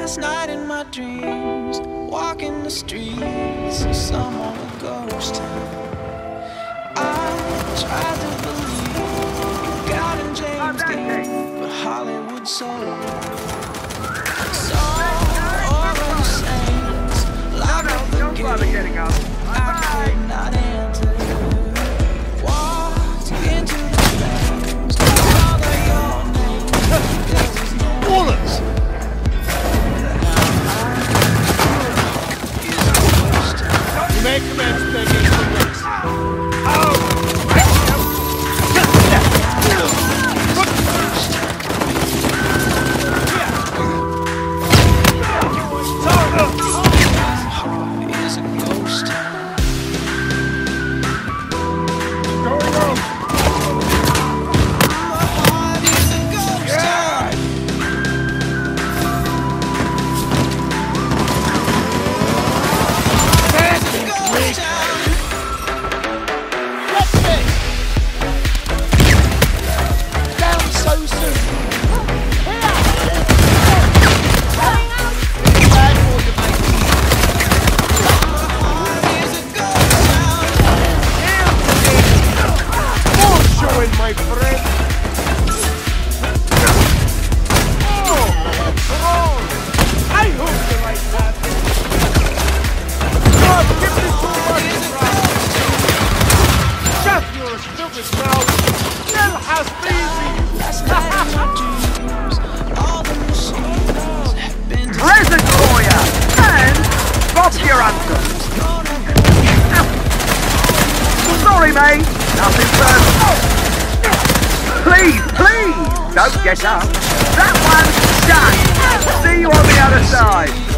Last night in my dreams, walking the streets of some old ghost town. I tried to believe in God and James Dean, but Hollywood sold. Saw orange saints, locked up the gate. I could not enter. Walked into the flames, called out your name. There was no Bullets! You may commence taking some risks. My friend. Oh, wrong. I hope you like that. God, give me too much round. Shut your stupid mouth. Nell has easy. Present for you, and Bob your answer. Sorry, mate. Nothing personal. Please, please, don't get up. That one's done. See you on the other side.